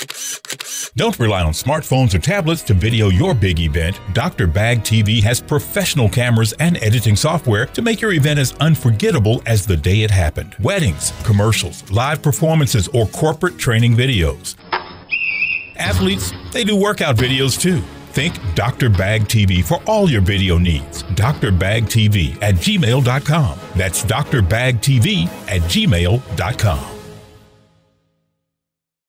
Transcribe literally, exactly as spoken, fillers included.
Don't rely on smartphones or tablets to video your big event. Doctor Bag T V has professional cameras and editing software to make your event as unforgettable as the day it happened. Weddings, commercials, live performances, or corporate training videos. Athletes, they do workout videos too. Think Doctor Bag T V for all your video needs. D R bag T V at gmail dot com. That's D R bag T V at gmail dot com.